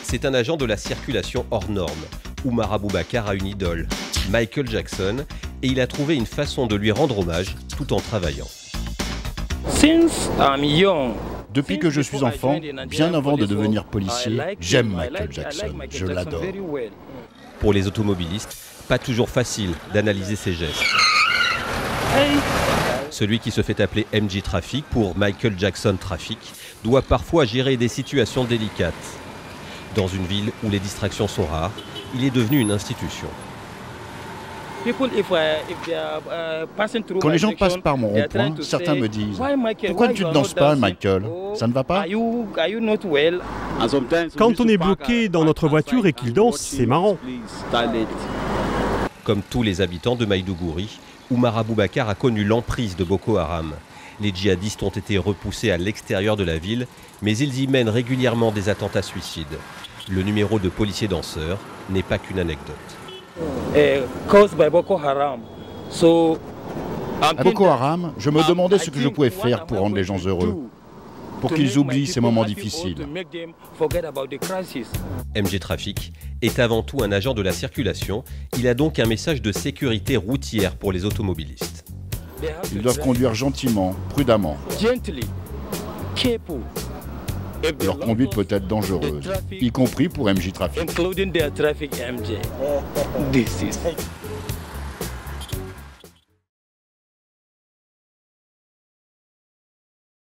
C'est un agent de la circulation hors norme. Oumar Aboubakar a une idole, Michael Jackson, et il a trouvé une façon de lui rendre hommage tout en travaillant. Depuis que je suis enfant, bien avant de devenir policier, j'aime Michael Jackson, je l'adore. Pour les automobilistes, pas toujours facile d'analyser ses gestes. Celui qui se fait appeler MJ Traffic pour Michael Jackson Traffic doit parfois gérer des situations délicates. Dans une ville où les distractions sont rares, il est devenu une institution. Quand les gens passent par mon rond-point, certains me disent « Pourquoi tu ne danses pas, Michael? Ça ne va pas ?» Quand on est bloqué dans notre voiture et qu'il danse, c'est marrant. Comme tous les habitants de Maïdougouri, Oumar Aboubakar a connu l'emprise de Boko Haram. Les djihadistes ont été repoussés à l'extérieur de la ville, mais ils y mènent régulièrement des attentats suicides. Le numéro de policier danseur n'est pas qu'une anecdote. À Boko Haram, je me demandais ce que je pouvais faire pour rendre les gens heureux, pour qu'ils oublient ces moments difficiles. MJ Traffic est avant tout un agent de la circulation. Il a donc un message de sécurité routière pour les automobilistes. Ils doivent conduire gentiment, prudemment. Leur conduite peut être dangereuse, y compris pour MJ Traffic.